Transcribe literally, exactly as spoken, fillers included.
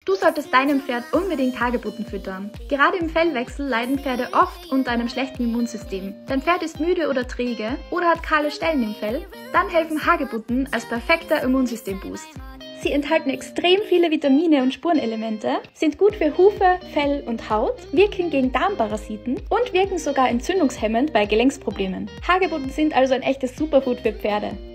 Du solltest deinem Pferd unbedingt Hagebutten füttern. Gerade im Fellwechsel leiden Pferde oft unter einem schlechten Immunsystem. Dein Pferd ist müde oder träge oder hat kahle Stellen im Fell, dann helfen Hagebutten als perfekter Immunsystemboost. Sie enthalten extrem viele Vitamine und Spurenelemente, sind gut für Hufe, Fell und Haut, wirken gegen Darmparasiten und wirken sogar entzündungshemmend bei Gelenksproblemen. Hagebutten sind also ein echtes Superfood für Pferde.